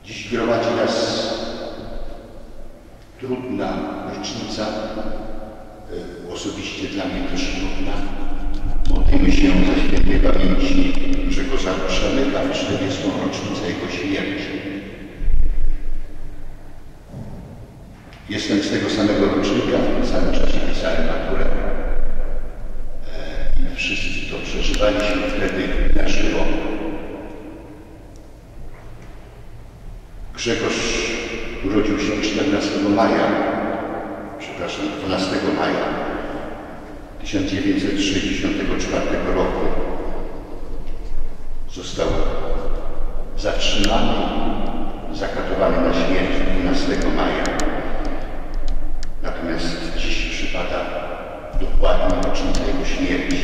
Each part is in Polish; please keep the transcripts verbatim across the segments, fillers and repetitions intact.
Dziś gromadzi nas trudna rocznica, osobiście dla mnie też trudna. Modlimy się za świętej pamięci Grzegorza Przemyka w czterdziestą rocznicę jego śmierci. Jestem z tego samego rocznika, w tym samym czasie pisałem maturę. I wszyscy to przeżywaliśmy wtedy na żywo. Grzegorz urodził się czternastego maja, przepraszam, dwunastego maja tysiąc dziewięćset sześćdziesiątego czwartego roku. Został zatrzymany, zakatowany na śmierć dwunastego maja. Natomiast dziś przypada dokładnie rocznica jego śmierci.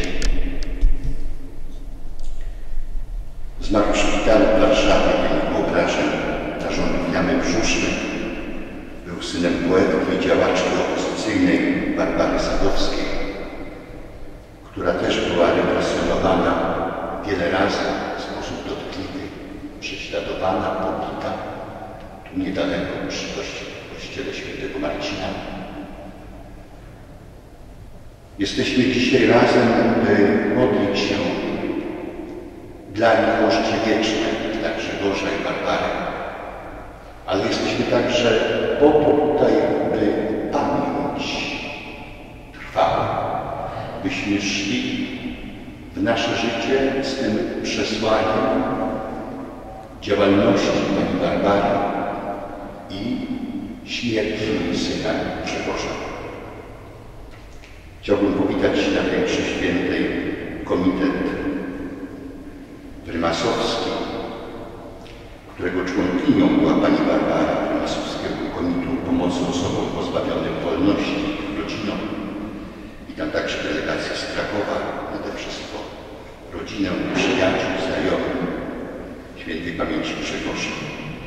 Zmarł w szpitalu w Warszawie w wyniku obrażeń narządów jamy brzusznej. Był synem poetów i działaczki opozycyjnej Barbary Sadowskiej, która też była represjonowana wiele razy w sposób dotkliwy, prześladowana, pobita, tu niedaleko przy kościele świętego Marcina. Jesteśmy dzisiaj razem, by modlić się dla miłości wiecznej, dla Grzegorza i Barbary. Ale jesteśmy także po to tutaj, by pamięć trwała, byśmy szli w nasze życie z tym przesłaniem działalności pani Barbary i śmierci syna Grzegorza. Chciałbym powitać na tej mszy świętej komitet prymasowski, którego członkinią była pani Barbara, prymasowskiego Komitu Pomocy Osobom Pozbawionym Wolności i ich rodzinom. Witam także delegację z Krakowa, nade wszystko rodzinę, przyjaciół, znajomych świętej pamięci Grzegorza.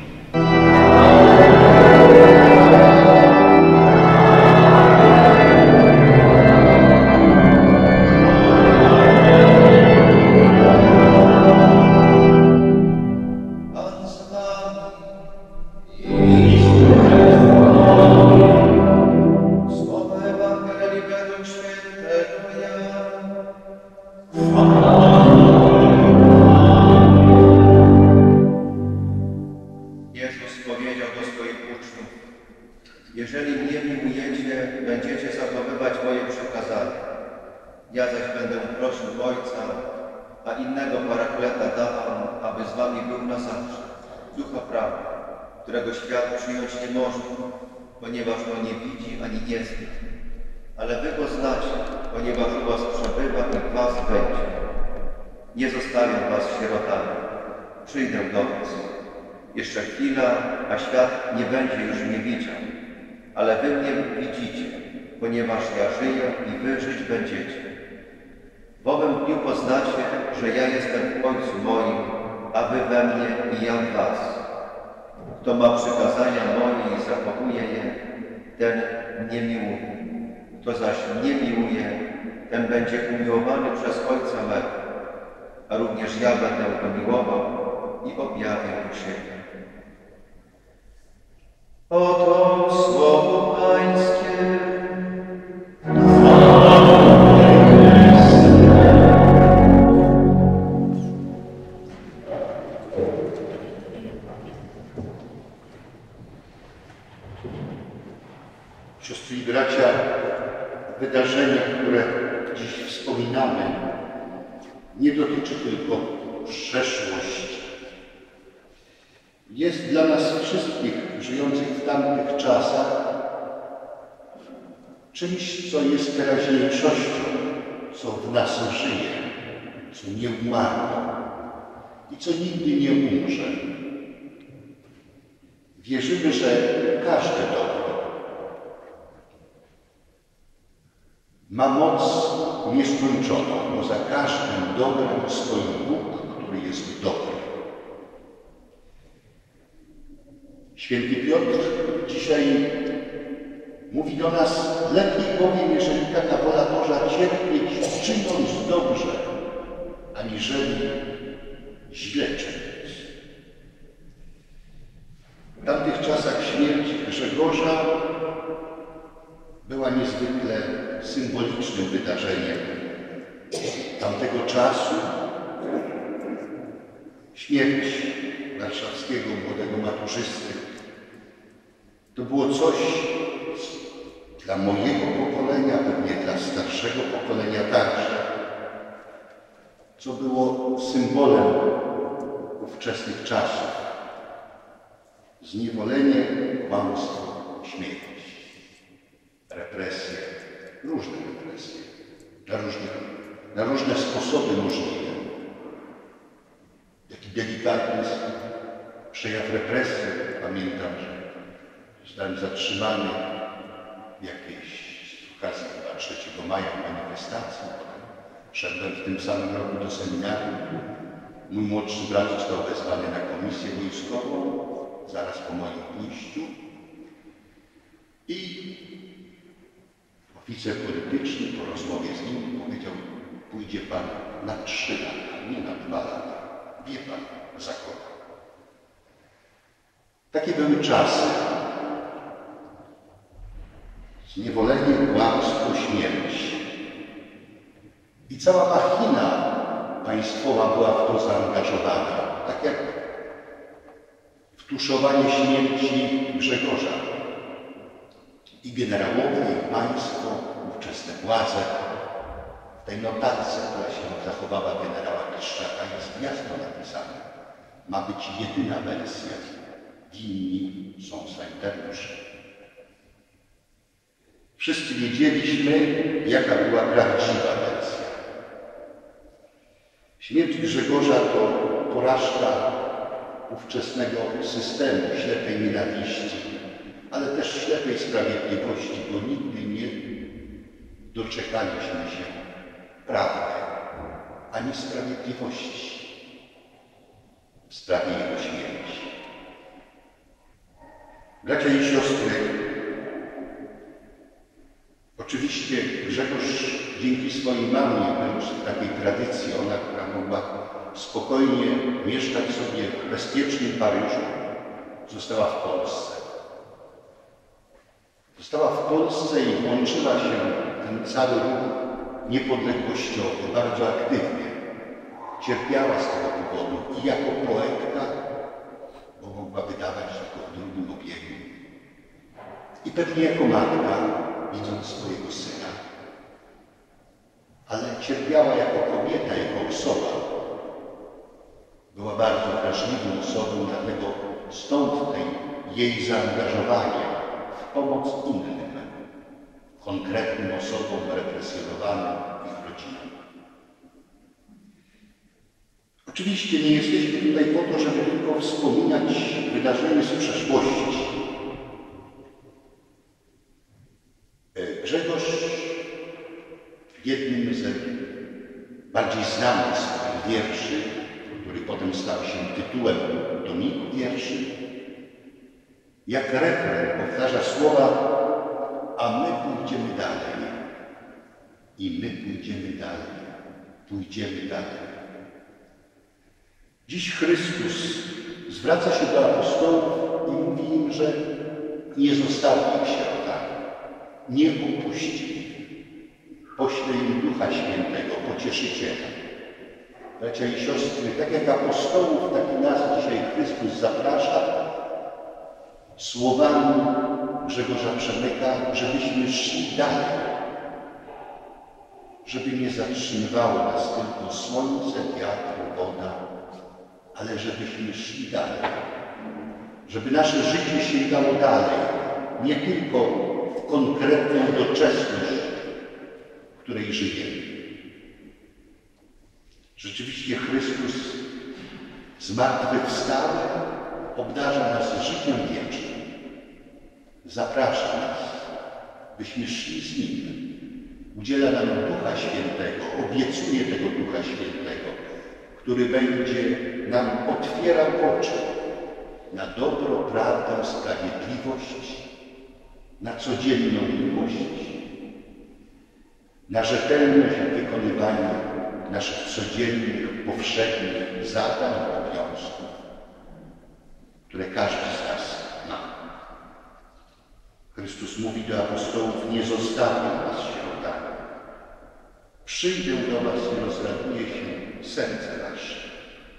Jeżeli mnie miłujecie, będziecie zachowywać moje przykazania. Ja zaś będę prosił Ojca, a innego Parakleta dawam, aby z wami był na zawsze. Ducha Prawdy, którego świat przyjąć nie może, ponieważ go nie widzi ani nie zna. Ale wy go znacie, ponieważ u was przebywa i w was będzie. Nie zostawię was sierotami. Przyjdę do was. Jeszcze chwila, a świat nie będzie już mnie widział. Ale wy mnie widzicie, ponieważ ja żyję i wy żyć będziecie. W owym dniu poznacie, że ja jestem w Ojcu moim, a wy we mnie i ja w was. Kto ma przykazania moje i zachowuje je, ten mnie miłuje. Kto zaś mnie miłuje, ten będzie umiłowany przez Ojca mego. A również ja będę go miłował i objawię mu siebie. Oto słowo Pańskie. Siostry i bracia, wydarzenie, które dziś wspominamy, nie dotyczy tylko przeszłości. Jest dla nas wszystkich żyjących w tamtych czasach czymś, co jest teraźniejszością, co w nas żyje, co nie umarło i co nigdy nie umrze. Wierzymy, że każde dobro ma moc nieskończoną, bo za każdym dobrem stoi Bóg, który jest dobry. Święty Piotr dzisiaj mówi do nas: lepiej bowiem, jeżeli taka wola Boża, cierpieć, czyniąc dobrze, aniżeli źle czyniąc. tamtych czasach śmierć Grzegorza była niezwykle symbolicznym wydarzeniem tamtego czasu. Śmierć warszawskiego młodego maturzysty to było coś dla mojego pokolenia, pewnie dla starszego pokolenia także, co było symbolem ówczesnych czasów. Zniewolenie, kłamstwo, śmierć, represje, różne represje, na różne, na różne sposoby możliwe. Jaki delikatny przejaw represji. Pamiętam, że zostałem zatrzymany w jakiejś z okazji chyba trzeciego maja manifestacji. Szedłem w tym samym roku do seminarium. Mój młodszy brat został wezwany na komisję wojskową zaraz po moim pójściu i oficer polityczny po rozmowie z nim powiedział: pójdzie pan na trzy lata, nie na dwa lata. Wie pan, za kogo. Takie były czasy. Zniewolenie, kłamstwo, śmierć. I cała machina państwowa była w to zaangażowana. Tak jak w tuszowanie śmierci Grzegorza. I generałowie, i państwo, ówczesne władze. W tej notatce, która się zachowała generała Kiszczaka, jest jasno napisane: ma być jedyna wersja. Winni są sanitariusze. Wszyscy wiedzieliśmy, jaka była prawdziwa wersja. Śmierć Grzegorza to porażka ówczesnego systemu ślepej nienawiści, ale też ślepej sprawiedliwości, bo nigdy nie doczekaliśmy się prawdy ani sprawiedliwości w sprawie jego śmierci. Bracia i siostry, oczywiście Grzegorz dzięki swojej mamie wyrósł w takiej tradycji, ona, która mogła spokojnie mieszkać sobie w bezpiecznym Paryżu, została w Polsce. Została w Polsce i włączyła się w ten cały ruch niepodległościowy bardzo aktywnie. Cierpiała z tego powodu i jako poetka, bo mogła wydawać tylko w drugim obiegu, i pewnie jako matka, widząc swojego syna. Ale cierpiała jako kobieta, jako osoba. Była bardzo wrażliwą osobą, dlatego stąd tej jej zaangażowanie w pomoc innym, konkretnym osobom represjonowanym, ich rodzinom. Oczywiście nie jesteśmy tutaj po to, żeby tylko wspominać wydarzenia z przeszłości. Grzegorz w jednym z bardziej znanych swoich wierszy, który potem stał się tytułem tomiku wierszy, jak refren powtarza słowa: a my pójdziemy dalej. I my pójdziemy dalej. Pójdziemy dalej. Dziś Chrystus zwraca się do apostołów i mówi im, że nie zostawi ich sierotami, nie opuści. Pośle im Ducha Świętego, Pocieszyciela. Bracia i siostry, tak jak apostołów, tak i nas dzisiaj Chrystus zaprasza słowami Grzegorza Przemyka, żebyśmy szli dalej, żeby nie zatrzymywało nas tylko słońce, wiatr, woda, ale żebyśmy szli dalej, żeby nasze życie sięgało dalej, nie tylko w konkretną doczesność, w której żyjemy. Rzeczywiście Chrystus zmartwychwstały obdarza nas życiem wiecznym. Zaprasza nas, byśmy szli z Nim. Udziela nam Ducha Świętego, obiecuje tego Ducha Świętego, który będzie nam otwierał oczy na dobro, prawdę, sprawiedliwość, na codzienną miłość, na rzetelność w wykonywaniu naszych codziennych, powszechnych zadań i obowiązków, które każdy z nas Chrystus mówi do apostołów: nie zostawię was sierotami. Przyjdę do was i rozraduje się serce wasze.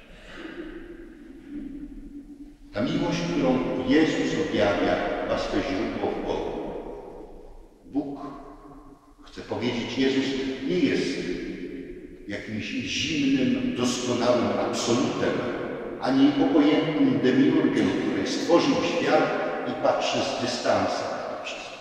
Ta miłość, którą Jezus objawia, ma swe źródło w Bogu. Bóg, chcę powiedzieć, Jezus nie jest jakimś zimnym, doskonałym absolutem, ani obojętnym demiurgiem, który stworzył świat i patrzy z dystansem na wszystko.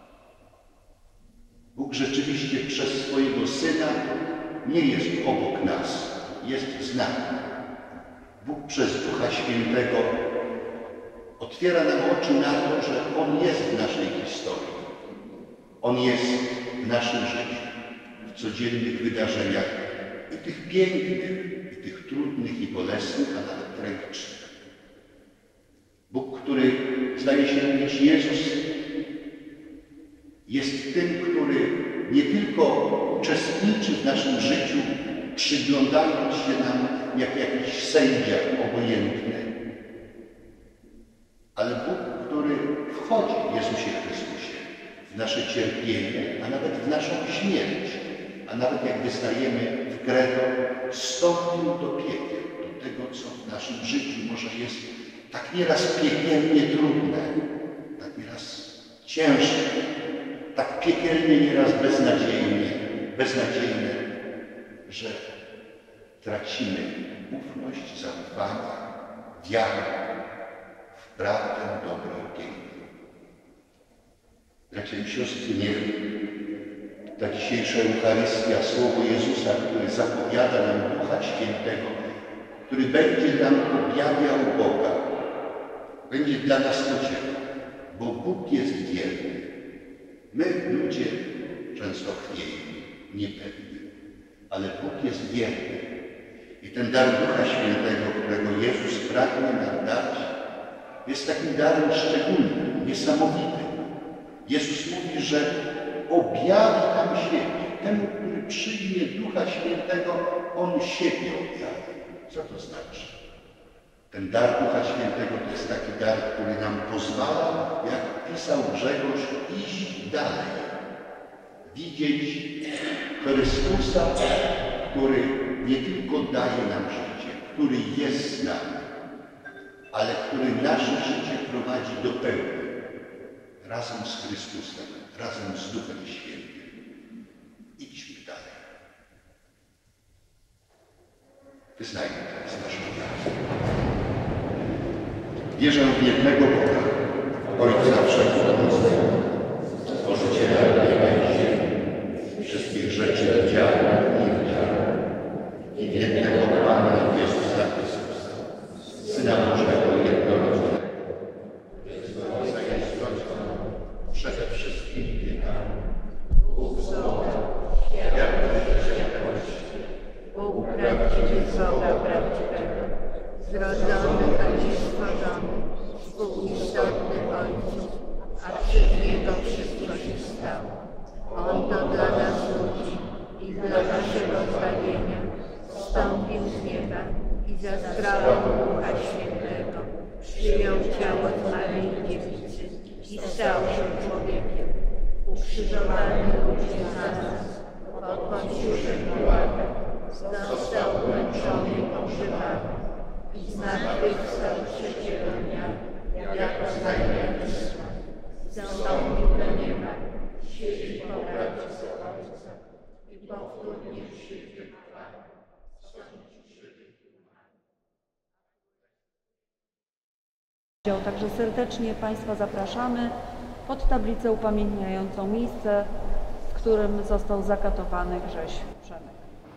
Bóg rzeczywiście przez swojego Syna nie jest obok nas, jest z nami. Bóg przez Ducha Świętego otwiera nam oczy na to, że On jest w naszej historii. On jest w naszym życiu, w codziennych wydarzeniach, i tych pięknych, i tych trudnych, i bolesnych, a nawet tragicznych. Bóg, który, zdaje się mówić, Jezus jest tym, który nie tylko uczestniczy w naszym życiu, przyglądając się nam jak jakiś sędzia obojętny, ale Bóg, który wchodzi w Jezusie Chrystusie w nasze cierpienie, a nawet w naszą śmierć, a nawet jak wyznajemy w credo, wstąpił do piekieł, do tego, co w naszym życiu może jest tak nieraz piekielnie trudne, tak nieraz ciężkie, tak piekielnie nieraz beznadziejnie, beznadziejne, że tracimy ufność, zaufanie, wiarę w prawdę, dobro i piękno. Bracia i siostry, niech ta dzisiejsza Eucharystia, Słowo Jezusa, który zapowiada nam Ducha Świętego, który będzie nam objawiał Boga, będzie dla nas pociechą, bo Bóg jest wierny. My, ludzie, często chwiejni, niepewni, ale Bóg jest wierny. I ten dar Ducha Świętego, którego Jezus pragnie nam dać, jest takim darem szczególnym, niesamowitym. Jezus mówi, że objawi nam siebie. Temu, który przyjmie Ducha Świętego, On siebie objawi. Co to znaczy? Ten dar Ducha Świętego to jest taki dar, który nam pozwala, jak pisał Grzegorz, iść dalej. Widzieć Chrystusa, który nie tylko daje nam życie, który jest z nami, ale który nasze życie prowadzi do pełni. Razem z Chrystusem, razem z Duchem Świętym. Idźmy dalej. Wyznajmy teraz naszą wiarę. Wierzę w jednego Boga, Ojca Wszechmogącego, Stworzyciela nieba i ziemi, wszystkich rzeczy widzialnych i niewidzialnych, i w jednego Pana Jezusa Chrystusa, Syna Bożego jednorodzonego, przede wszystkimi wiekami. Bóg z Boga, jak świętości. Bóg prawdziwy z Boga prawdziwego, zrodzony, a nie stworzony, Bóg istotny Ojców, a przez Niego wszystko się stało. On to dla nas ludzi i dla naszego zbawienia wstąpił z nieba i za sprawą Ducha Świętego przyjął ciało z Maryi Dziewicy i stał się człowiekiem. Ukrzyżowany ludzie za nas, pod Poncjuszem Piłatem, został męczony i pogrzebany i zmartwychwstał trzeciego dnia, jako zbawiennictwo. Zstąpił do nieba, siedzi po prawicy Ojca i powtórnie przyjdzie w chwale. Także serdecznie Państwa zapraszamy pod tablicę upamiętniającą miejsce, w którym został zakatowany Grześ Przemek.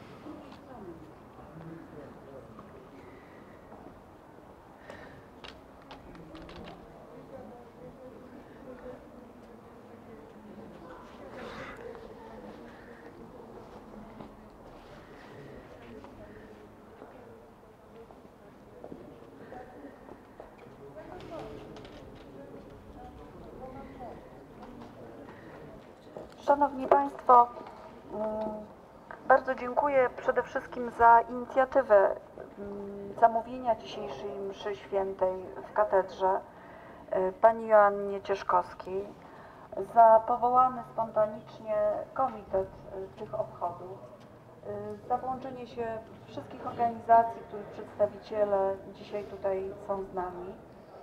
Szanowni Państwo, bardzo dziękuję przede wszystkim za inicjatywę zamówienia dzisiejszej mszy świętej w katedrze pani Joannie Cieszkowskiej za powołany spontanicznie komitet tych obchodów, za włączenie się wszystkich organizacji, których przedstawiciele dzisiaj tutaj są z nami.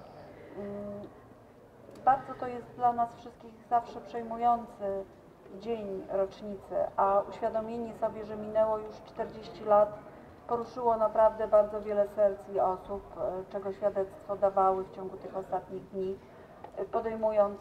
Bardzo to jest dla nas wszystkich zawsze przejmujący dzień rocznicy, a uświadomienie sobie, że minęło już czterdzieści lat, poruszyło naprawdę bardzo wiele serc i osób, czego świadectwo dawały w ciągu tych ostatnich dni, podejmując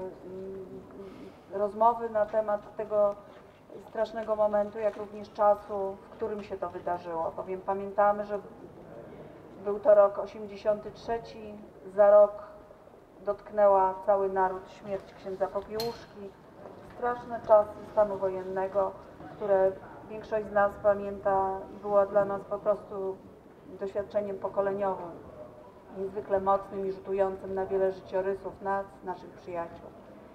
rozmowy na temat tego strasznego momentu, jak również czasu, w którym się to wydarzyło. Bowiem pamiętamy, że był to rok osiemdziesiąty trzeci, za rok dotknęła cały naród śmierć księdza Popiełuszki. Straszne czasy stanu wojennego, które większość z nas pamięta i było dla nas po prostu doświadczeniem pokoleniowym, niezwykle mocnym i rzutującym na wiele życiorysów nas, naszych przyjaciół.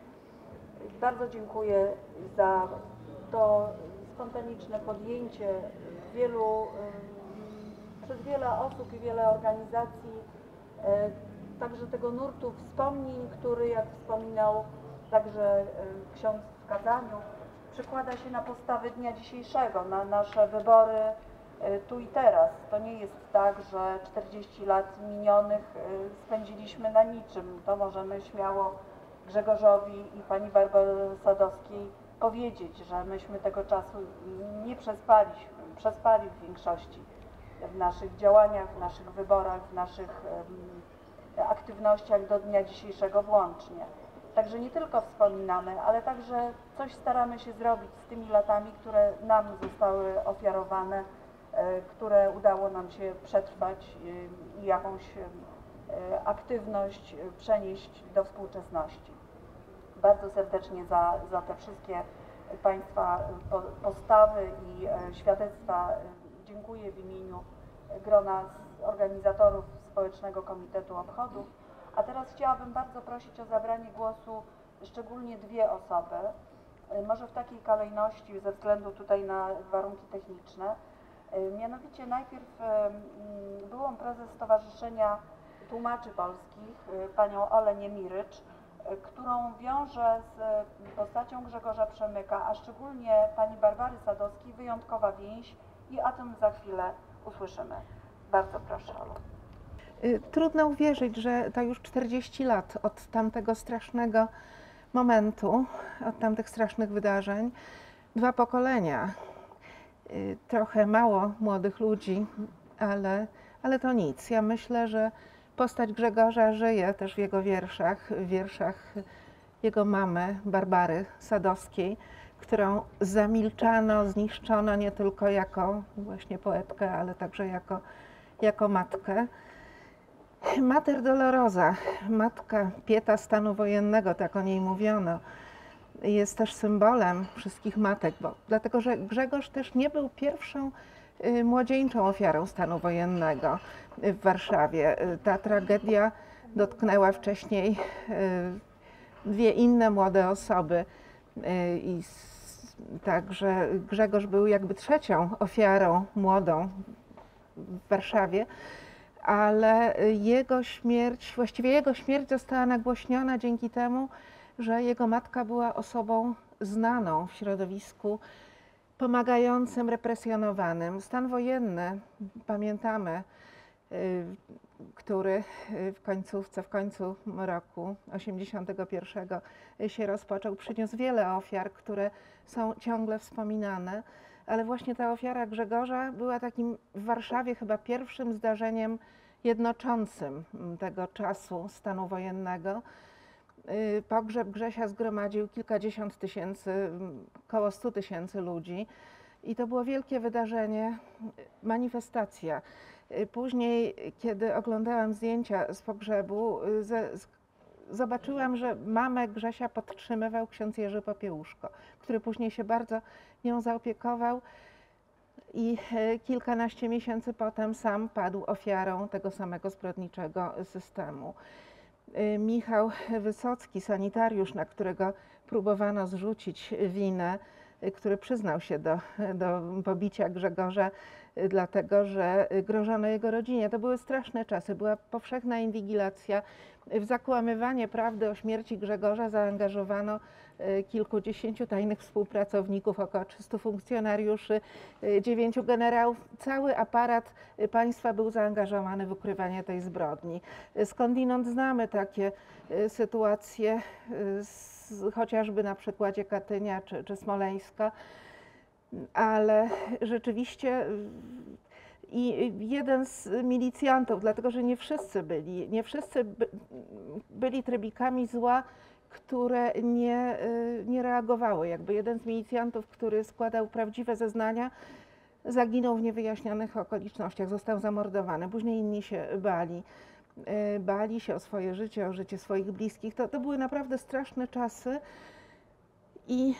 Bardzo dziękuję za to spontaniczne podjęcie wielu, przez wiele osób i wiele organizacji, także tego nurtu wspomnień, który, jak wspominał także ksiądz w kazaniu, przekłada się na postawy dnia dzisiejszego, na nasze wybory tu i teraz. To nie jest tak, że czterdzieści lat minionych spędziliśmy na niczym. To możemy śmiało Grzegorzowi i pani Barbarze Sadowskiej powiedzieć, że myśmy tego czasu nie przespaliśmy, przespali w większości w naszych działaniach, w naszych wyborach, w naszych aktywnościach do dnia dzisiejszego włącznie. Także nie tylko wspominamy, ale także coś staramy się zrobić z tymi latami, które nam zostały ofiarowane, które udało nam się przetrwać i jakąś aktywność przenieść do współczesności. Bardzo serdecznie za, za te wszystkie Państwa postawy i świadectwa dziękuję w imieniu grona organizatorów Społecznego Komitetu Obchodów. A teraz chciałabym bardzo prosić o zabranie głosu szczególnie dwie osoby, może w takiej kolejności ze względu tutaj na warunki techniczne. Mianowicie najpierw byłą prezes Stowarzyszenia Tłumaczy Polskich, panią Olę Niemirycz, którą wiąże z postacią Grzegorza Przemyka, a szczególnie pani Barbary Sadowskiej, wyjątkowa więź i o tym za chwilę usłyszymy. Bardzo proszę, Olu. Trudno uwierzyć, że to już czterdzieści lat od tamtego strasznego momentu, od tamtych strasznych wydarzeń. Dwa pokolenia, trochę mało młodych ludzi, ale, ale to nic. Ja myślę, że postać Grzegorza żyje też w jego wierszach, w wierszach jego mamy, Barbary Sadowskiej, którą zamilczano, zniszczono nie tylko jako właśnie poetkę, ale także jako, jako matkę. Mater Dolorosa, matka pieta stanu wojennego, tak o niej mówiono, jest też symbolem wszystkich matek, bo, dlatego że Grzegorz też nie był pierwszą y, młodzieńczą ofiarą stanu wojennego w Warszawie. Ta tragedia dotknęła wcześniej y, dwie inne młode osoby y, i s, także Grzegorz był jakby trzecią ofiarą młodą w Warszawie. Ale jego śmierć, właściwie jego śmierć została nagłośniona dzięki temu, że jego matka była osobą znaną w środowisku pomagającym represjonowanym. Stan wojenny, pamiętamy, który w końcówce, w końcu roku osiemdziesiątego pierwszego się rozpoczął, przyniósł wiele ofiar, które są ciągle wspominane. Ale właśnie ta ofiara Grzegorza była takim w Warszawie chyba pierwszym zdarzeniem jednoczącym tego czasu stanu wojennego. Pogrzeb Grzesia zgromadził kilkadziesiąt tysięcy, około stu tysięcy ludzi i to było wielkie wydarzenie, manifestacja. Później, kiedy oglądałam zdjęcia z pogrzebu, zobaczyłam, że mamę Grzesia podtrzymywał ksiądz Jerzy Popiełuszko, który później się bardzo nią zaopiekował i kilkanaście miesięcy potem sam padł ofiarą tego samego zbrodniczego systemu. Michał Wysocki, sanitariusz, na którego próbowano zrzucić winę, który przyznał się do, do pobicia Grzegorza, dlatego że grożono jego rodzinie. To były straszne czasy, była powszechna inwigilacja. W zakłamywanie prawdy o śmierci Grzegorza zaangażowano kilkudziesięciu tajnych współpracowników, około trzystu funkcjonariuszy, dziewięciu generałów. Cały aparat państwa był zaangażowany w ukrywanie tej zbrodni. Skądinąd znamy takie sytuacje, z, chociażby na przykładzie Katynia czy, czy Smoleńska, ale rzeczywiście i jeden z milicjantów, dlatego że nie wszyscy byli, nie wszyscy by, byli trybikami zła, które nie, nie reagowały. Jakby jeden z milicjantów, który składał prawdziwe zeznania, zaginął w niewyjaśnionych okolicznościach, został zamordowany. Później inni się bali. Bali się o swoje życie, o życie swoich bliskich. To, to były naprawdę straszne czasy i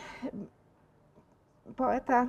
poeta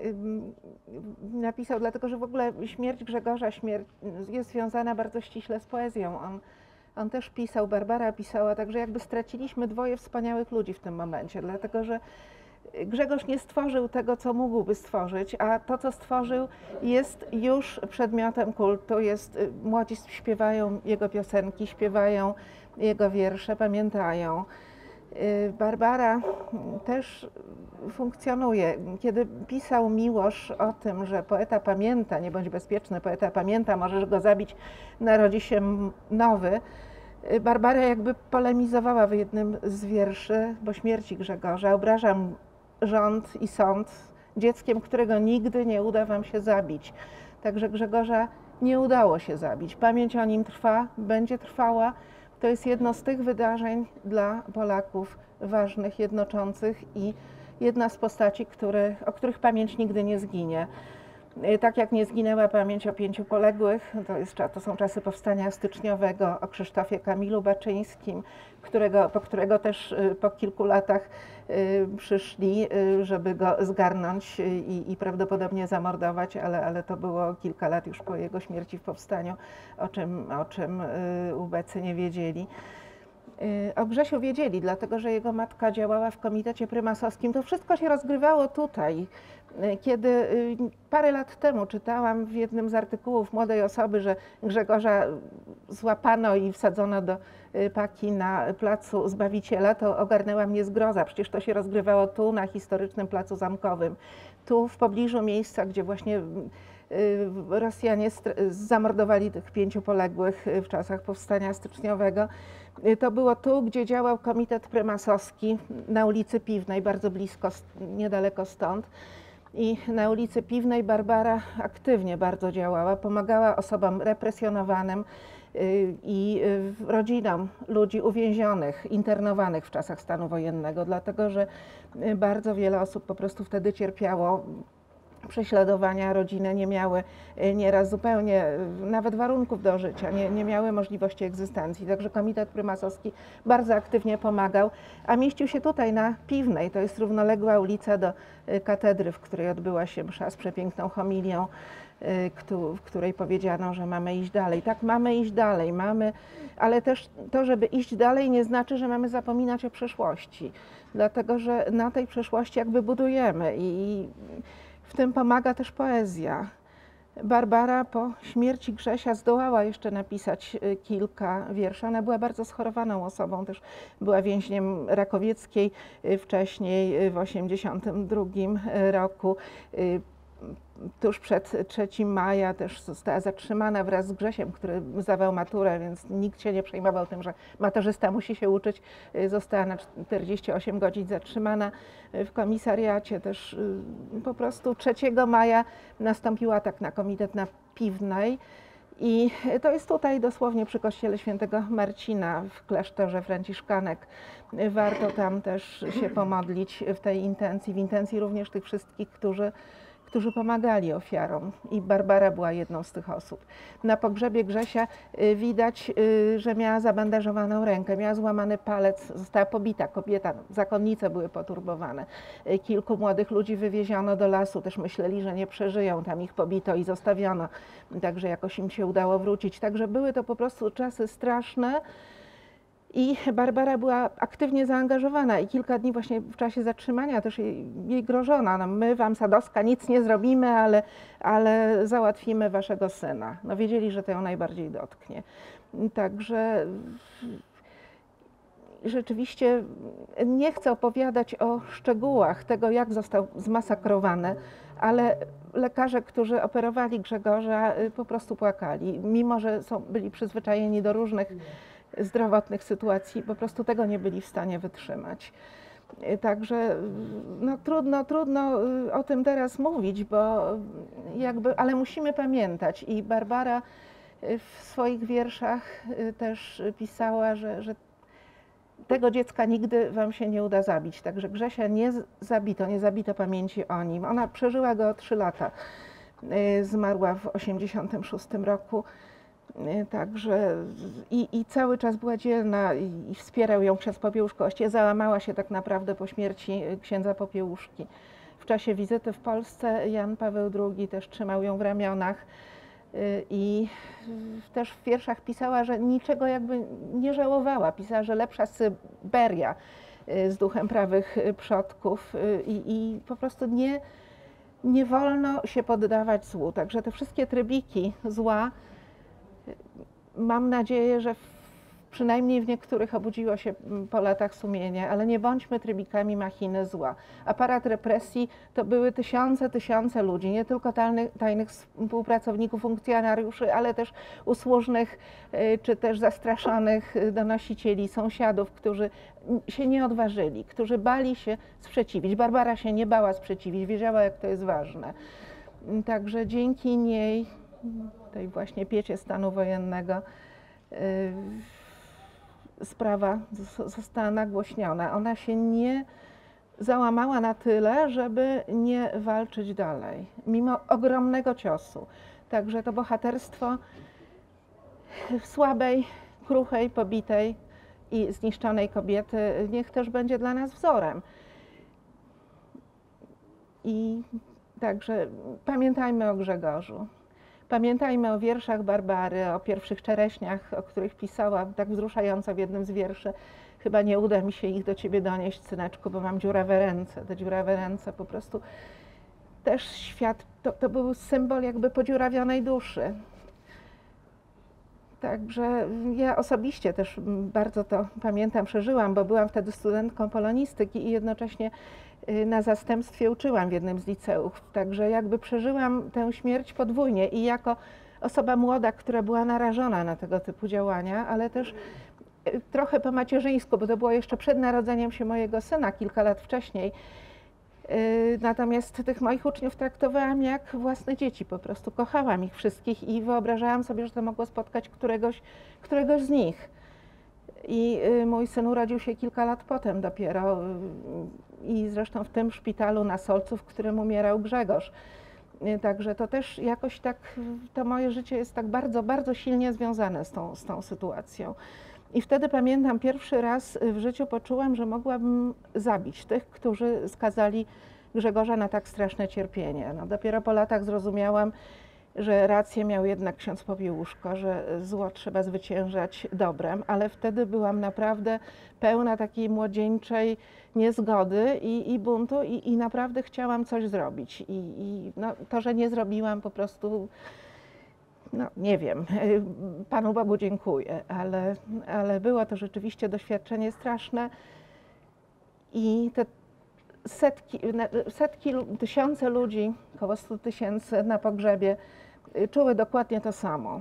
napisał, dlatego że w ogóle śmierć Grzegorza śmierć jest związana bardzo ściśle z poezją. On, on też pisał, Barbara pisała, także jakby straciliśmy dwoje wspaniałych ludzi w tym momencie, dlatego że Grzegorz nie stworzył tego, co mógłby stworzyć, a to, co stworzył, jest już przedmiotem kultu. Jest, młodzi śpiewają jego piosenki, śpiewają jego wiersze, pamiętają. Barbara też funkcjonuje. Kiedy pisał Miłosz o tym, że poeta pamięta, nie bądź bezpieczny, poeta pamięta, możesz go zabić, narodzi się nowy, Barbara jakby polemizowała w jednym z wierszy, bo śmierci Grzegorza obrażam rząd i sąd dzieckiem, którego nigdy nie uda wam się zabić. Także Grzegorza nie udało się zabić. Pamięć o nim trwa, będzie trwała. To jest jedno z tych wydarzeń dla Polaków ważnych, jednoczących i jedna z postaci, który, o których pamięć nigdy nie zginie. Tak jak nie zginęła pamięć o pięciu poległych, to, jest, to są czasy powstania styczniowego, o Krzysztofie Kamilu Baczyńskim, którego, po którego też po kilku latach przyszli, żeby go zgarnąć i, i prawdopodobnie zamordować, ale, ale to było kilka lat już po jego śmierci w powstaniu, o czym, o czym ubecy nie wiedzieli. O Grzesiu wiedzieli, dlatego że jego matka działała w komitecie prymasowskim. To wszystko się rozgrywało tutaj. Kiedy parę lat temu czytałam w jednym z artykułów młodej osoby, że Grzegorza złapano i wsadzono do paki na placu Zbawiciela, to ogarnęła mnie zgroza. Przecież to się rozgrywało tu, na historycznym placu Zamkowym. Tu w pobliżu miejsca, gdzie właśnie Rosjanie zamordowali tych pięciu poległych w czasach powstania styczniowego. To było tu, gdzie działał komitet prymasowski na ulicy Piwnej, bardzo blisko, niedaleko stąd. I na ulicy Piwnej Barbara aktywnie bardzo działała, pomagała osobom represjonowanym i rodzinom ludzi uwięzionych, internowanych w czasach stanu wojennego, dlatego że bardzo wiele osób po prostu wtedy cierpiało prześladowania, rodziny nie miały nieraz zupełnie nawet warunków do życia, nie, nie miały możliwości egzystencji. Także komitet prymasowski bardzo aktywnie pomagał, a mieścił się tutaj na Piwnej. To jest równoległa ulica do katedry, w której odbyła się msza z przepiękną homilią, w której powiedziano, że mamy iść dalej. Tak, mamy iść dalej, mamy, ale też to, żeby iść dalej, nie znaczy, że mamy zapominać o przeszłości, dlatego że na tej przeszłości jakby budujemy i w tym pomaga też poezja. Barbara po śmierci Grzesia zdołała jeszcze napisać kilka wierszy. Ona była bardzo schorowaną osobą, też była więźniem Rakowieckiej wcześniej, w osiemdziesiątym drugim roku. Tuż przed trzecim maja też została zatrzymana wraz z Grzesiem, który zdawał maturę, więc nikt się nie przejmował tym, że maturzysta musi się uczyć. Została na czterdzieści osiem godzin zatrzymana w komisariacie. Też po prostu trzeciego maja nastąpił atak na komitet na Piwnej. I to jest tutaj dosłownie przy kościele świętego Marcina w klasztorze franciszkanek. Warto tam też się pomodlić w tej intencji, w intencji również tych wszystkich, którzy którzy pomagali ofiarom i Barbara była jedną z tych osób. Na pogrzebie Grzesia widać, że miała zabandażowaną rękę, miała złamany palec, została pobita kobieta, zakonnice były poturbowane. Kilku młodych ludzi wywieziono do lasu, też myśleli, że nie przeżyją, tam ich pobito i zostawiono, także jakoś im się udało wrócić. Także były to po prostu czasy straszne. I Barbara była aktywnie zaangażowana i kilka dni właśnie w czasie zatrzymania też jej, jej grożono. No, my wam, Sadowska, nic nie zrobimy, ale, ale załatwimy waszego syna. No, wiedzieli, że to ją najbardziej dotknie. Także rzeczywiście nie chcę opowiadać o szczegółach tego, jak został zmasakrowany, ale lekarze, którzy operowali Grzegorza, po prostu płakali. Mimo że są, byli przyzwyczajeni do różnych zdrowotnych sytuacji, po prostu tego nie byli w stanie wytrzymać. Także no, trudno, trudno o tym teraz mówić, bo jakby, ale musimy pamiętać i Barbara w swoich wierszach też pisała, że, że tego dziecka nigdy wam się nie uda zabić. Także Grzesia nie zabito, nie zabito pamięci o nim. Ona przeżyła go trzy lata. Zmarła w osiemdziesiątym szóstym roku. Także i, i cały czas była dzielna i, i wspierał ją ksiądz Popiełuszko. Właściwie załamała się tak naprawdę po śmierci księdza Popiełuszki. W czasie wizyty w Polsce Jan Paweł drugi też trzymał ją w ramionach i też w wierszach pisała, że niczego jakby nie żałowała. Pisała, że lepsza Syberia z duchem prawych przodków i, i po prostu nie, nie wolno się poddawać złu. Także te wszystkie trybiki zła, mam nadzieję, że w, przynajmniej w niektórych obudziło się po latach sumienie, ale nie bądźmy trybikami machiny zła. Aparat represji to były tysiące, tysiące ludzi, nie tylko tajnych, tajnych współpracowników, funkcjonariuszy, ale też usłużnych czy też zastraszonych donosicieli, sąsiadów, którzy się nie odważyli, którzy bali się sprzeciwić. Barbara się nie bała sprzeciwić, wiedziała, jak to jest ważne. Także dzięki niej, tej właśnie piecie stanu wojennego, sprawa została nagłośniona. Ona się nie załamała na tyle, żeby nie walczyć dalej, mimo ogromnego ciosu. Także to bohaterstwo słabej, kruchej, pobitej i zniszczonej kobiety niech też będzie dla nas wzorem. I także pamiętajmy o Grzegorzu. Pamiętajmy o wierszach Barbary, o pierwszych czereśniach, o których pisała tak wzruszająco w jednym z wierszy. Chyba nie uda mi się ich do ciebie donieść, syneczku, bo mam dziurawe ręce. Te dziurawe ręce po prostu też świat, to, to był symbol jakby podziurawionej duszy. Także ja osobiście też bardzo to pamiętam, przeżyłam, bo byłam wtedy studentką polonistyki i jednocześnie na zastępstwie uczyłam w jednym z liceów. Także jakby przeżyłam tę śmierć podwójnie i jako osoba młoda, która była narażona na tego typu działania, ale też trochę po macierzyńsku, bo to było jeszcze przed narodzeniem się mojego syna, kilka lat wcześniej. Natomiast tych moich uczniów traktowałam jak własne dzieci, po prostu kochałam ich wszystkich i wyobrażałam sobie, że to mogło spotkać któregoś, któregoś z nich. I mój syn urodził się kilka lat potem dopiero i zresztą w tym szpitalu na Solcu, w którym umierał Grzegorz. Także to też jakoś tak, to moje życie jest tak bardzo, bardzo silnie związane z tą, z tą sytuacją. I wtedy pamiętam, pierwszy raz w życiu poczułam, że mogłabym zabić tych, którzy skazali Grzegorza na tak straszne cierpienie. No, dopiero po latach zrozumiałam, że rację miał jednak ksiądz Popiełuszko, że zło trzeba zwyciężać dobrem, ale wtedy byłam naprawdę pełna takiej młodzieńczej niezgody i, i buntu i, i naprawdę chciałam coś zrobić. I, i no, to, że nie zrobiłam, po prostu, no nie wiem, Panu Bogu dziękuję, ale, ale było to rzeczywiście doświadczenie straszne i te setki, setki, tysiące ludzi, około stu tysięcy na pogrzebie czuły dokładnie to samo.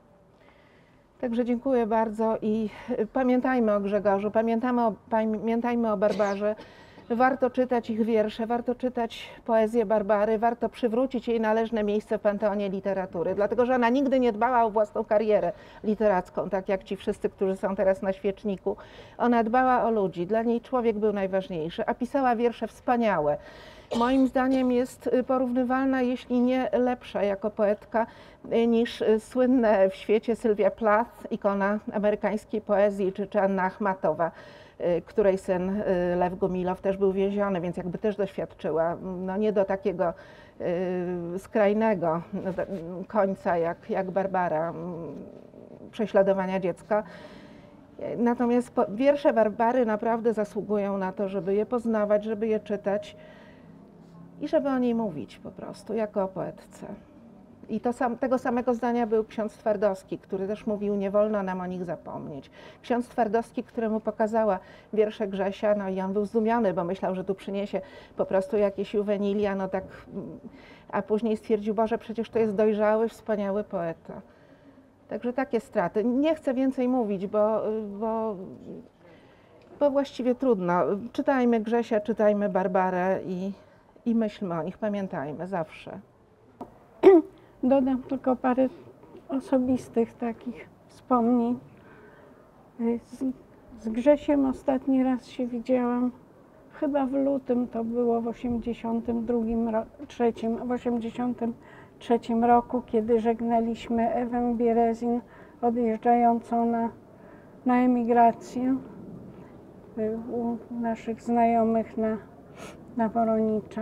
Także dziękuję bardzo i pamiętajmy o Grzegorzu, pamiętamy o, pamiętajmy o Barbarze. Warto czytać ich wiersze, warto czytać poezję Barbary, warto przywrócić jej należne miejsce w panteonie literatury, dlatego że ona nigdy nie dbała o własną karierę literacką, tak jak ci wszyscy, którzy są teraz na świeczniku. Ona dbała o ludzi, dla niej człowiek był najważniejszy, a pisała wiersze wspaniałe. Moim zdaniem jest porównywalna, jeśli nie lepsza jako poetka niż słynne w świecie Sylwia Plath, ikona amerykańskiej poezji, czy, czy Anna Achmatowa, której syn Lew Gumilow też był więziony, więc jakby też doświadczyła, no nie do takiego y, skrajnego końca jak, jak Barbara, prześladowania dziecka. Natomiast po, wiersze Barbary naprawdę zasługują na to, żeby je poznawać, żeby je czytać i żeby o niej mówić po prostu, jako o poetce. I to sam, tego samego zdania był ksiądz Twardowski, który też mówił, nie wolno nam o nich zapomnieć. Ksiądz Twardowski, któremu pokazała wiersze Grzesia, no i on był zdumiony, bo myślał, że tu przyniesie po prostu jakieś juwenilia, no tak, a później stwierdził, Boże, przecież to jest dojrzały, wspaniały poeta. Także takie straty. Nie chcę więcej mówić, bo, bo, bo właściwie trudno. Czytajmy Grzesia, czytajmy Barbarę i, i myślmy o nich, pamiętajmy zawsze. Dodam tylko parę osobistych takich wspomnień. Z, z Grzesiem ostatni raz się widziałam, chyba w lutym to było w osiemdziesiątym drugim, trzecim, w osiemdziesiątym trzecim roku, kiedy żegnaliśmy Ewę Bierezin odjeżdżającą na, na emigrację u naszych znajomych na, na Woronicza.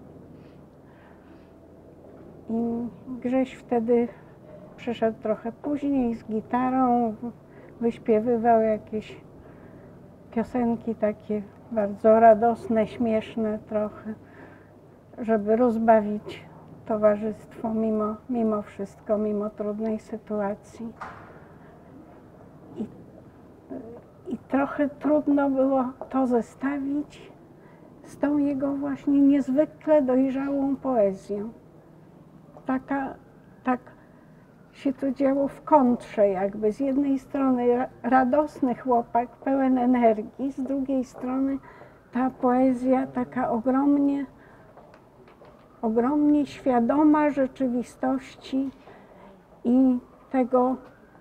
I Grześ wtedy przyszedł trochę później z gitarą, wyśpiewywał jakieś piosenki takie bardzo radosne, śmieszne trochę, żeby rozbawić towarzystwo mimo, mimo wszystko, mimo trudnej sytuacji. I, I trochę trudno było to zestawić z tą jego właśnie niezwykle dojrzałą poezją. Taka, tak się to działo w kontrze jakby. Z jednej strony radosny chłopak, pełen energii, z drugiej strony ta poezja taka ogromnie, ogromnie świadoma rzeczywistości i tego,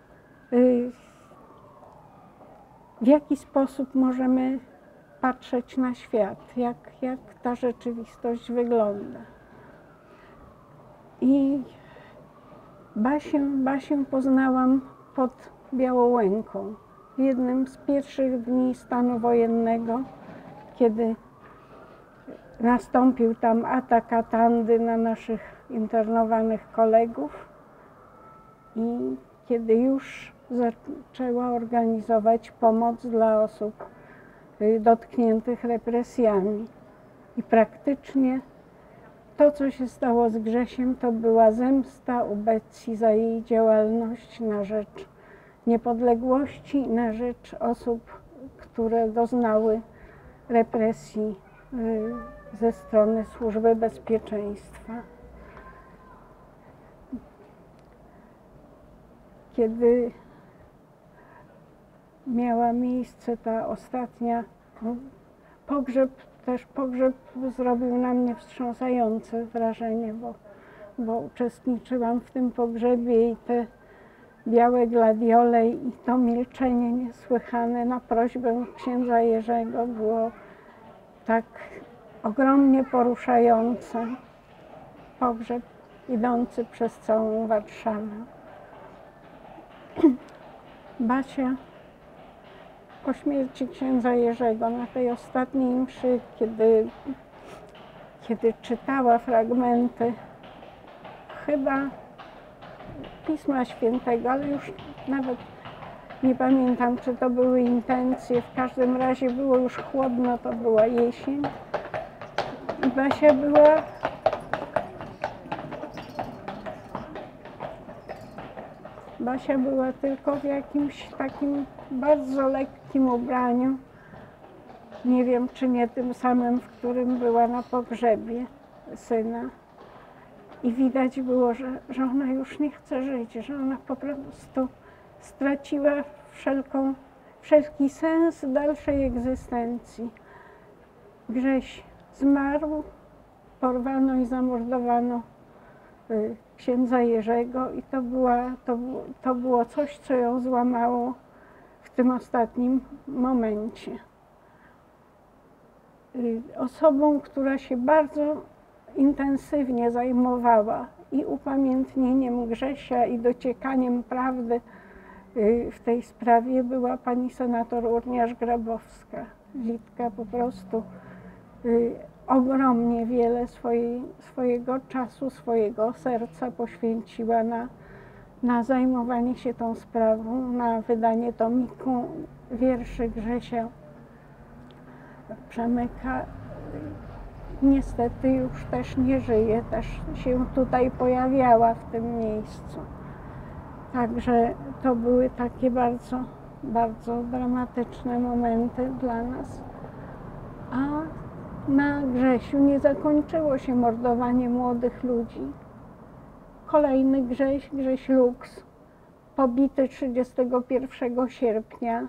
w jaki sposób możemy patrzeć na świat, jak, jak ta rzeczywistość wygląda. I Basię, Basię poznałam pod Białołęką w jednym z pierwszych dni stanu wojennego, kiedy nastąpił tam atak Atandy na naszych internowanych kolegów i kiedy już zaczęła organizować pomoc dla osób dotkniętych represjami. I praktycznie to, co się stało z Grzesiem, to była zemsta u Betsy za jej działalność na rzecz niepodległości i na rzecz osób, które doznały represji ze strony Służby Bezpieczeństwa. Kiedy miała miejsce ta ostatnia, no, pogrzeb, też pogrzeb zrobił na mnie wstrząsające wrażenie, bo, bo uczestniczyłam w tym pogrzebie i te białe gladiole i to milczenie niesłychane na prośbę księdza Jerzego było tak ogromnie poruszające. Pogrzeb idący przez całą Warszawę. Basia po śmierci księdza Jerzego na tej ostatniej mszy, kiedy, kiedy czytała fragmenty chyba Pisma Świętego, ale już nawet nie pamiętam, czy to były intencje, w każdym razie było już chłodno, to była jesień i Basia była Basia była tylko w jakimś takim bardzo lekkim ubraniu. Nie wiem, czy nie tym samym, w którym była na pogrzebie syna. I widać było, że, że ona już nie chce żyć, że ona po prostu straciła wszelką, wszelki sens dalszej egzystencji. Grześ zmarł, porwano i zamordowano księdza Jerzego i to, była, to, to było coś, co ją złamało w tym ostatnim momencie. Osobą, która się bardzo intensywnie zajmowała i upamiętnieniem Grzesia i dociekaniem prawdy w tej sprawie była pani senator Urniarz-Grabowska. Litka po prostu ogromnie wiele swojej, swojego czasu, swojego serca poświęciła na, na zajmowanie się tą sprawą, na wydanie tomiku wierszy Grzesia Przemyka. Niestety już też nie żyje, też się tutaj pojawiała w tym miejscu. Także to były takie bardzo, bardzo dramatyczne momenty dla nas. A na Grzesiu nie zakończyło się mordowanie młodych ludzi. Kolejny Grześ, Grześ Lux, pobity trzydziestego pierwszego sierpnia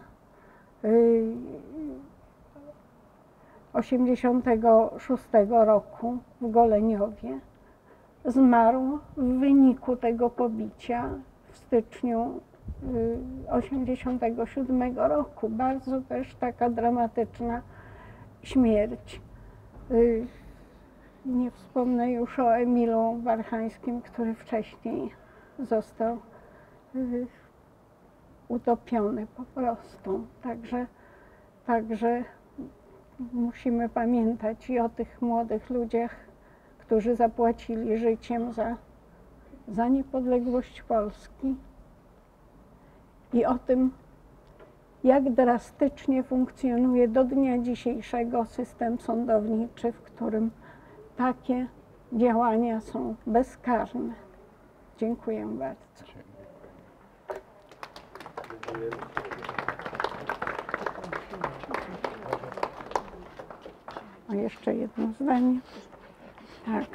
osiemdziesiątego szóstego roku w Goleniowie. Zmarł w wyniku tego pobicia w styczniu osiemdziesiątego siódmego roku. Bardzo też taka dramatyczna śmierć. Nie wspomnę już o Emilu Warchańskim, który wcześniej został utopiony po prostu. Także, także musimy pamiętać i o tych młodych ludziach, którzy zapłacili życiem za, za niepodległość Polski i o tym, jak drastycznie funkcjonuje do dnia dzisiejszego system sądowniczy, w którym takie działania są bezkarne. Dziękuję bardzo. O, jeszcze jedno zdanie. Tak.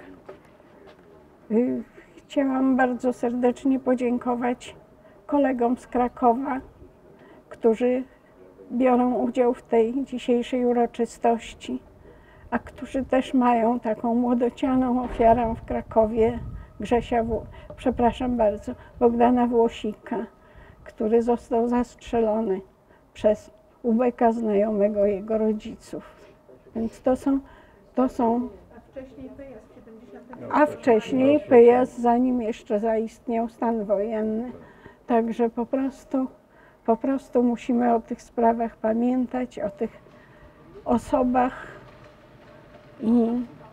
Chciałam bardzo serdecznie podziękować kolegom z Krakowa, którzy biorą udział w tej dzisiejszej uroczystości, a którzy też mają taką młodocianą ofiarę w Krakowie, Grzesia, w... przepraszam bardzo, Bogdana Włosika, który został zastrzelony przez ubeka znajomego jego rodziców. Więc to są, to są... A wcześniej Pyjas, zanim jeszcze zaistniał stan wojenny. Także po prostu, po prostu musimy o tych sprawach pamiętać, o tych osobach i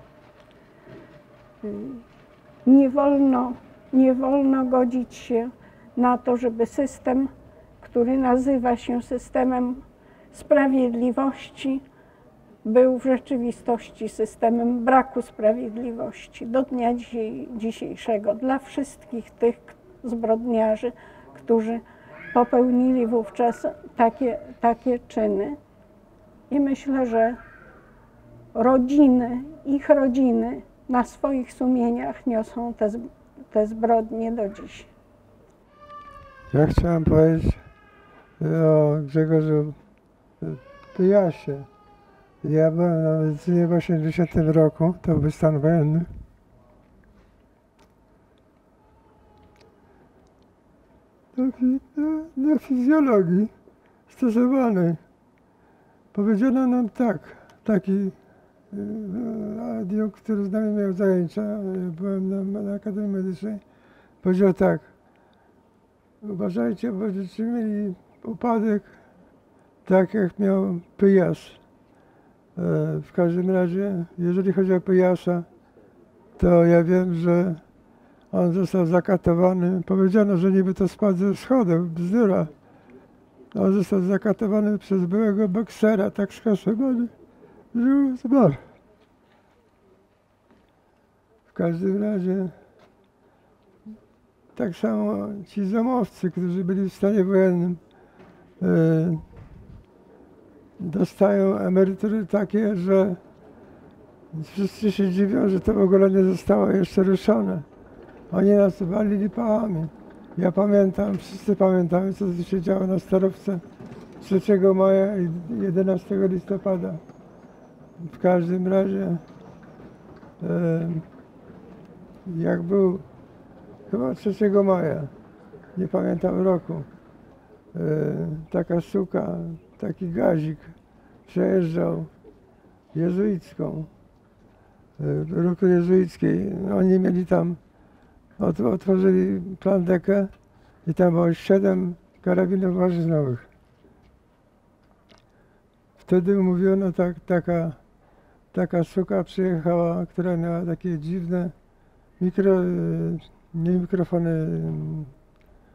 nie wolno, nie wolno godzić się na to, żeby system, który nazywa się systemem sprawiedliwości, był w rzeczywistości systemem braku sprawiedliwości do dnia dzisiejszego dla wszystkich tych zbrodniarzy, którzy popełnili wówczas takie, takie czyny. I myślę, że rodziny, ich rodziny na swoich sumieniach niosą te, te zbrodnie do dziś. Ja chciałem powiedzieć o Grzegorzu Pyjasie. Ja byłem na medycynie w osiemdziesiątym roku, to był stan wojenny. Do, do, do fizjologii stosowanej powiedziano nam tak, taki adiunkt, który z nami miał zajęcia, ja byłem na, na Akademii Medycznej, powiedział tak: uważajcie, bo będziecie mieli upadek tak jak miał Pyjas. W każdym razie, jeżeli chodzi o Pyjasa, to ja wiem, że on został zakatowany. Powiedziano, że niby to spadł ze schodów, bzdura. On został zakatowany przez byłego boksera, tak skasowany, że zmarł. W każdym razie, tak samo ci zamowcy, którzy byli w stanie wojennym, e, dostają emerytury takie, że wszyscy się dziwią, że to w ogóle nie zostało jeszcze ruszone. Oni nas walili pałami. Ja pamiętam, wszyscy pamiętamy, co się działo na Starówce trzeciego maja i jedenastego listopada. W każdym razie, e, jak był chyba trzeciego maja, nie pamiętam roku, e, taka suka, taki gazik przejeżdżał jezuicką, e, ruchu jezuickiej. Oni mieli tam, otworzyli plandekę i tam było siedem karabinów maszynowych. Wtedy mówiono, tak, taka, taka suka przyjechała, która miała takie dziwne mikro, nie mikrofony,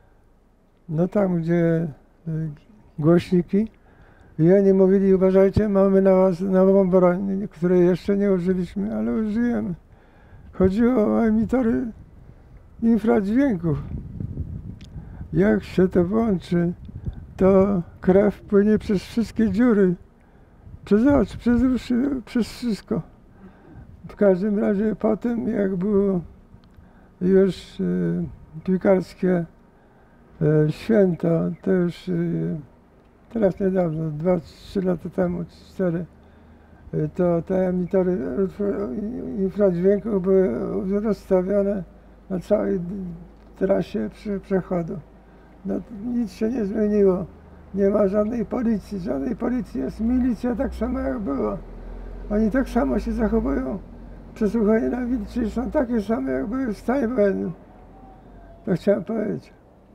no tam, gdzie y, głośniki. I oni mówili, uważajcie, mamy na was nową broń, której jeszcze nie użyliśmy, ale użyjemy. Chodziło o emitory infradźwięków. Jak się to włączy, to krew płynie przez wszystkie dziury, przez oczy, przez uszy, przez wszystko. W każdym razie potem, jak było już y, piłkarskie y, święto, to już y, teraz niedawno, dwa, trzy lata temu, cztery, y, to te emitory infradźwięków były rozstawione na całej trasie przy przechodu. No, nic się nie zmieniło. Nie ma żadnej policji, żadnej policji. Jest milicja tak samo jak było. Oni tak samo się zachowują. Przesłuchania na milicji są takie same jak były w stanie wojennym. To chciałem powiedzieć.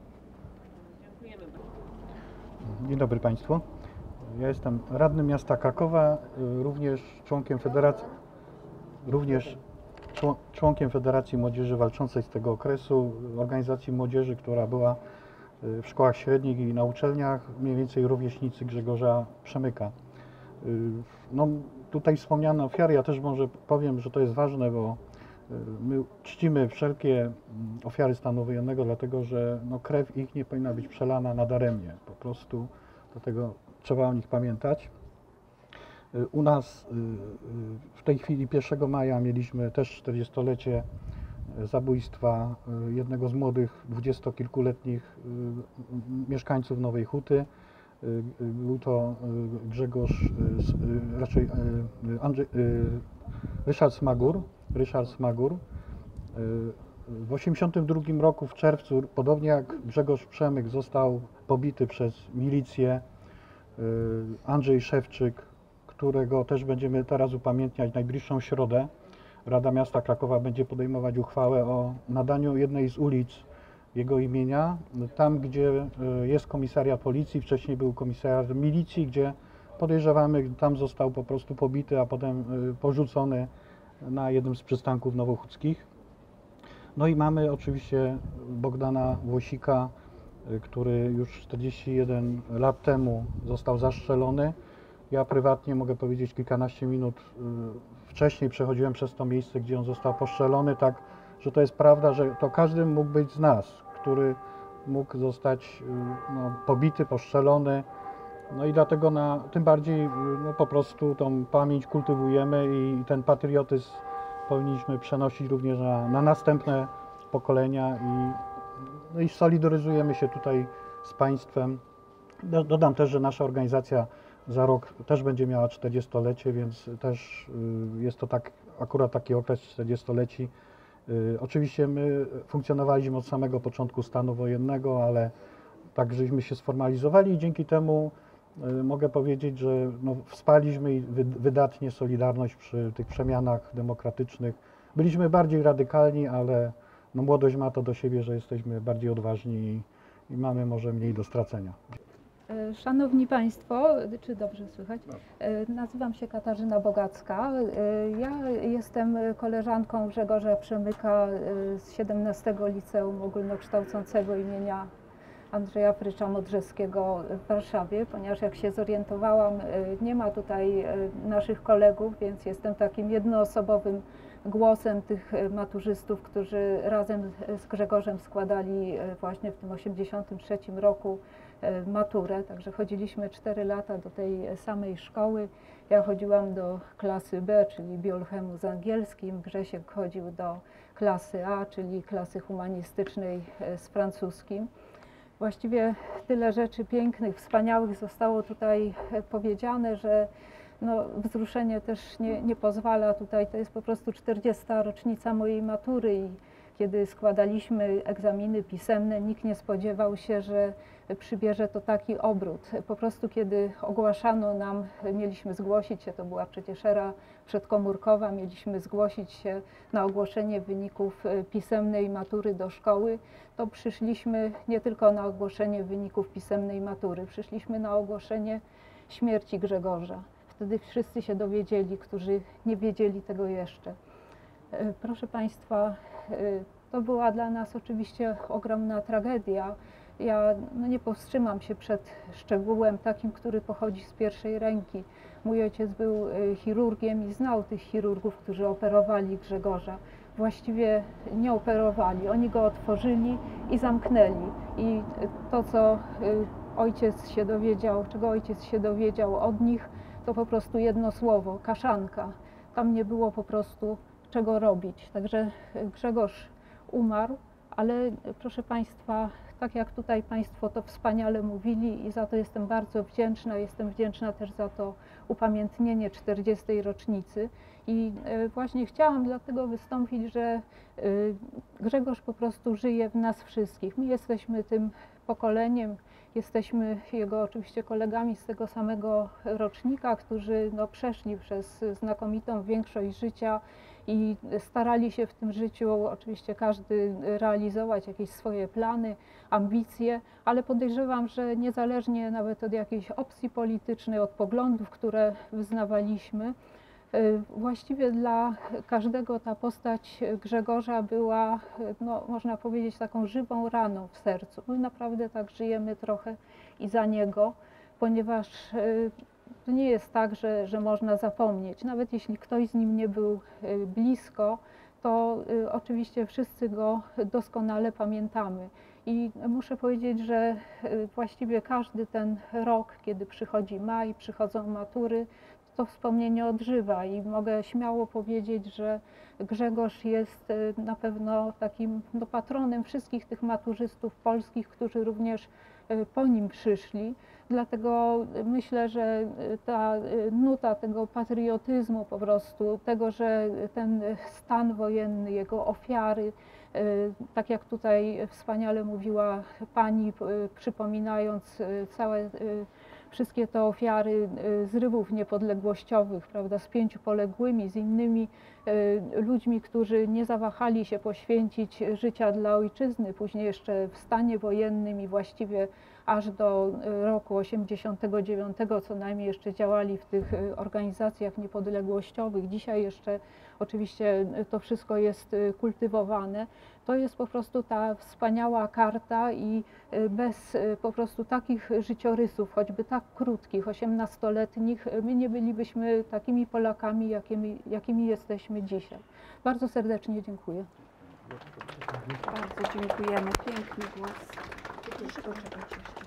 Dzień dobry Państwu. Ja jestem radnym miasta Krakowa, również członkiem Federacji, również członkiem Federacji Młodzieży Walczącej z tego okresu, organizacji młodzieży, która była w szkołach średnich i na uczelniach, mniej więcej rówieśnicy Grzegorza Przemyka. No, tutaj wspomniane ofiary, ja też może powiem, że to jest ważne, bo my czcimy wszelkie ofiary stanu wojennego, dlatego że no, krew ich nie powinna być przelana nadaremnie. Po prostu dlatego trzeba o nich pamiętać. U nas w tej chwili pierwszego maja mieliśmy też czterdziestolecie zabójstwa jednego z młodych, dwudziestokilkuletnich mieszkańców Nowej Huty. Był to Grzegorz, raczej Andrzej, Ryszard Smagur. Ryszard Smagur. W osiemdziesiątym drugim roku w czerwcu, podobnie jak Grzegorz Przemyk, został pobity przez milicję. Andrzej Szewczyk, którego też będziemy teraz upamiętniać najbliższą środę. Rada Miasta Krakowa będzie podejmować uchwałę o nadaniu jednej z ulic jego imienia, tam gdzie jest komisariat policji, wcześniej był komisariat milicji, gdzie podejrzewamy, tam został po prostu pobity, a potem porzucony na jednym z przystanków nowochódzkich. No i mamy oczywiście Bogdana Włosika, który już czterdzieści jeden lat temu został zastrzelony. Ja prywatnie mogę powiedzieć, kilkanaście minut wcześniej przechodziłem przez to miejsce, gdzie on został postrzelony, tak, że to jest prawda, że to każdy mógł być z nas, który mógł zostać no, pobity, postrzelony. No i dlatego na, tym bardziej no, po prostu tą pamięć kultywujemy i ten patriotyzm powinniśmy przenosić również na, na następne pokolenia i, no i solidaryzujemy się tutaj z państwem. Dodam też, że nasza organizacja za rok też będzie miała czterdziestolecie, więc też jest to tak, akurat taki okres czterdziestoleci. Oczywiście my funkcjonowaliśmy od samego początku stanu wojennego, ale tak żeśmy się sformalizowali i dzięki temu mogę powiedzieć, że no, wsparliśmy wydatnie Solidarność przy tych przemianach demokratycznych. Byliśmy bardziej radykalni, ale no, młodość ma to do siebie, że jesteśmy bardziej odważni i, i mamy może mniej do stracenia. Szanowni Państwo, czy dobrze słychać? Nazywam się Katarzyna Bogacka. Ja jestem koleżanką Grzegorza Przemyka z siedemnastego Liceum Ogólnokształcącego imienia Andrzeja Frycza Modrzewskiego w Warszawie, ponieważ jak się zorientowałam, nie ma tutaj naszych kolegów, więc jestem takim jednoosobowym głosem tych maturzystów, którzy razem z Grzegorzem składali właśnie w tym osiemdziesiątym trzecim roku maturę, także chodziliśmy cztery lata do tej samej szkoły. Ja chodziłam do klasy B, czyli biolchemu z angielskim, Grzesiek chodził do klasy A, czyli klasy humanistycznej z francuskim. Właściwie tyle rzeczy pięknych, wspaniałych zostało tutaj powiedziane, że no, wzruszenie też nie, nie pozwala tutaj, to jest po prostu czterdziesta rocznica mojej matury i kiedy składaliśmy egzaminy pisemne, nikt nie spodziewał się, że przybierze to taki obrót. Po prostu kiedy ogłaszano nam, mieliśmy zgłosić się, to była przecież era przedkomórkowa, mieliśmy zgłosić się na ogłoszenie wyników pisemnej matury do szkoły, to przyszliśmy nie tylko na ogłoszenie wyników pisemnej matury, przyszliśmy na ogłoszenie śmierci Grzegorza. Wtedy wszyscy się dowiedzieli, którzy nie wiedzieli tego jeszcze. Proszę Państwa, to była dla nas oczywiście ogromna tragedia. Ja no, nie powstrzymam się przed szczegółem takim, który pochodzi z pierwszej ręki. Mój ojciec był chirurgiem i znał tych chirurgów, którzy operowali Grzegorza. Właściwie nie operowali, oni go otworzyli i zamknęli. I to, co ojciec się dowiedział, czego ojciec się dowiedział od nich, to po prostu jedno słowo, kaszanka. Tam nie było po prostu czego robić. Także Grzegorz umarł, ale proszę Państwa, tak jak tutaj Państwo to wspaniale mówili i za to jestem bardzo wdzięczna, jestem wdzięczna też za to upamiętnienie czterdziestej rocznicy i właśnie chciałam dlatego wystąpić, że Grzegorz po prostu żyje w nas wszystkich. My jesteśmy tym pokoleniem, jesteśmy jego oczywiście kolegami z tego samego rocznika, którzy no, przeszli przez znakomitą większość życia i starali się w tym życiu oczywiście każdy realizować jakieś swoje plany, ambicje, ale podejrzewam, że niezależnie nawet od jakiejś opcji politycznej, od poglądów, które wyznawaliśmy, właściwie dla każdego ta postać Grzegorza była, no, można powiedzieć, taką żywą raną w sercu. My naprawdę tak żyjemy trochę i za niego, ponieważ to nie jest tak, że, że można zapomnieć. Nawet jeśli ktoś z nim nie był blisko, to oczywiście wszyscy go doskonale pamiętamy. I muszę powiedzieć, że właściwie każdy ten rok, kiedy przychodzi maj, przychodzą matury, to wspomnienie odżywa i mogę śmiało powiedzieć, że Grzegorz jest na pewno takim no, patronem wszystkich tych maturzystów polskich, którzy również po nim przyszli. Dlatego myślę, że ta nuta tego patriotyzmu po prostu, tego, że ten stan wojenny, jego ofiary, tak jak tutaj wspaniale mówiła Pani, przypominając całe wszystkie te ofiary zrywów niepodległościowych, prawda, z pięciu poległymi, z innymi ludźmi, którzy nie zawahali się poświęcić życia dla ojczyzny, później jeszcze w stanie wojennym i właściwie aż do roku osiemdziesiątego dziewiątego co najmniej jeszcze działali w tych organizacjach niepodległościowych. Dzisiaj jeszcze oczywiście to wszystko jest kultywowane. To jest po prostu ta wspaniała karta i bez po prostu takich życiorysów, choćby tak krótkich, osiemnastoletnich, my nie bylibyśmy takimi Polakami, jakimi, jakimi jesteśmy dzisiaj. Bardzo serdecznie dziękuję. Bardzo dziękujemy. Piękny głos. Proszę poczekać jeszcze.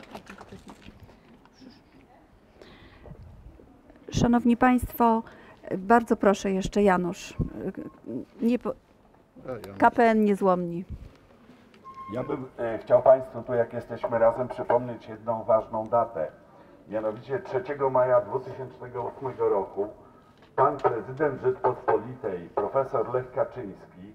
Szanowni Państwo, bardzo proszę jeszcze Janusz. Nie po... K P N Niezłomni. Ja bym e, chciał Państwu tu, jak jesteśmy razem, przypomnieć jedną ważną datę. Mianowicie trzeciego maja dwa tysiące ósmego roku pan prezydent Rzeczpospolitej, profesor Lech Kaczyński,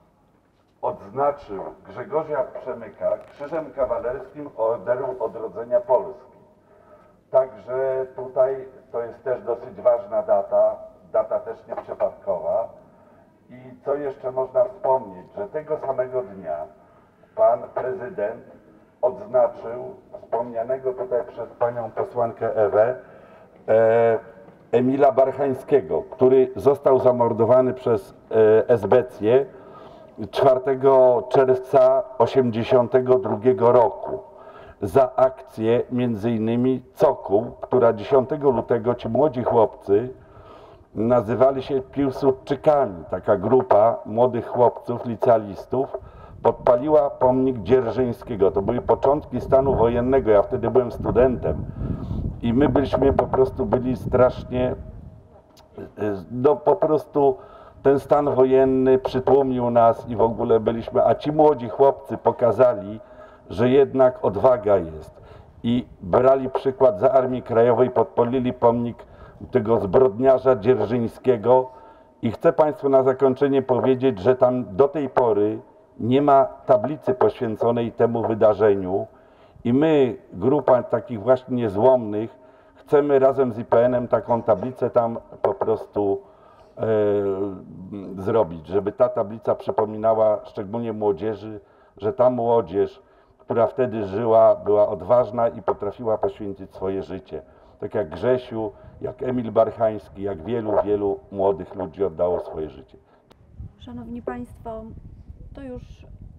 odznaczył Grzegorza Przemyka Krzyżem Kawalerskim Orderu Odrodzenia Polski. Także tutaj to jest też dosyć ważna data, data też nieprzypadkowa. I co jeszcze można wspomnieć, że tego samego dnia pan prezydent odznaczył wspomnianego tutaj przez panią posłankę Ewę e, Emila Barchańskiego, który został zamordowany przez e, esbecję czwartego czerwca osiemdziesiątego drugiego roku za akcję między innymi Cokół, która dziesiątego lutego ci młodzi chłopcy nazywali się Piłsudczykami, taka grupa młodych chłopców, licealistów, podpaliła pomnik Dzierżyńskiego. To były początki stanu wojennego, ja wtedy byłem studentem i my byliśmy po prostu byli strasznie, no po prostu ten stan wojenny przytłumił nas i w ogóle byliśmy, a ci młodzi chłopcy pokazali, że jednak odwaga jest i brali przykład z Armii Krajowej, podpalili pomnik tego zbrodniarza Dzierżyńskiego i chcę Państwu na zakończenie powiedzieć, że tam do tej pory nie ma tablicy poświęconej temu wydarzeniu i my, grupa takich właśnie niezłomnych, chcemy razem z I P N-em taką tablicę tam po prostu e, zrobić, żeby ta tablica przypominała szczególnie młodzieży, że ta młodzież, która wtedy żyła, była odważna i potrafiła poświęcić swoje życie. Tak jak Grzesiu, jak Emil Barchański, jak wielu, wielu młodych ludzi oddało swoje życie. Szanowni Państwo, to już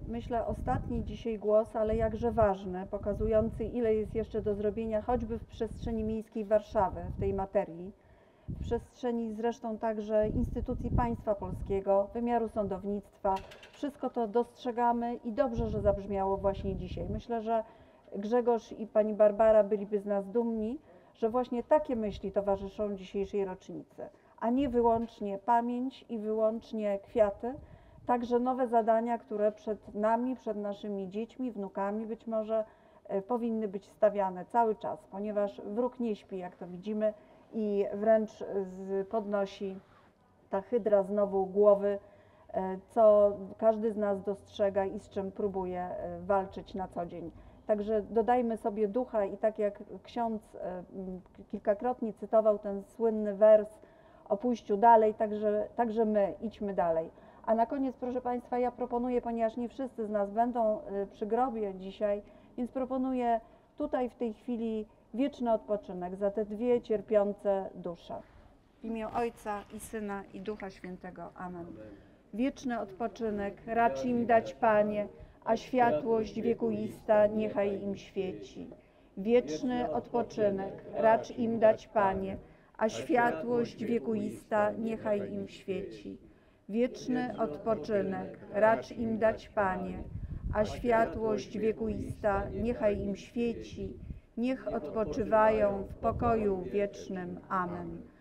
myślę, ostatni dzisiaj głos, ale jakże ważny, pokazujący, ile jest jeszcze do zrobienia, choćby w przestrzeni miejskiej Warszawy w tej materii, w przestrzeni zresztą także instytucji państwa polskiego, wymiaru sądownictwa. Wszystko to dostrzegamy i dobrze, że zabrzmiało właśnie dzisiaj. Myślę, że Grzegorz i pani Barbara byliby z nas dumni, że właśnie takie myśli towarzyszą dzisiejszej rocznicy, a nie wyłącznie pamięć i wyłącznie kwiaty, także nowe zadania, które przed nami, przed naszymi dziećmi, wnukami być może powinny być stawiane cały czas, ponieważ wróg nie śpi, jak to widzimy, i wręcz podnosi ta hydra znowu głowy, co każdy z nas dostrzega i z czym próbuje walczyć na co dzień. Także dodajmy sobie ducha i tak jak ksiądz kilkakrotnie cytował ten słynny wers o pójściu dalej, także, także my idźmy dalej. A na koniec, proszę Państwa, ja proponuję, ponieważ nie wszyscy z nas będą przy grobie dzisiaj, więc proponuję tutaj w tej chwili wieczny odpoczynek za te dwie cierpiące dusze. W imię Ojca i Syna i Ducha Świętego. Amen. Wieczny odpoczynek racz im dać, Panie, a światłość wiekuista niechaj im świeci. Wieczny odpoczynek racz im dać, Panie, a światłość wiekuista niechaj im świeci. Wieczny odpoczynek racz im dać, Panie, a światłość wiekuista niechaj im świeci. Niech odpoczywają w pokoju wiecznym. Amen.